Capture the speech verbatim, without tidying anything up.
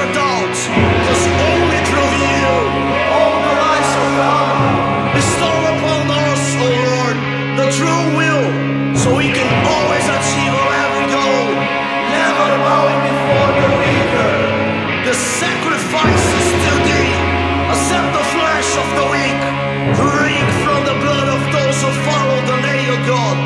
our doubts, 'cause only through you all the lights of God bestow upon us, O Lord, the true will, so we can always achieve our every goal, never bowing before the weaker. The sacrifice is to thee. Accept the flesh of the weak, drink from the blood of those who follow the nail God.